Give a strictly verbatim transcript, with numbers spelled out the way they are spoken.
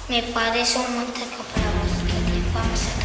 Me parece un monte para vos. ¿Qué vamos a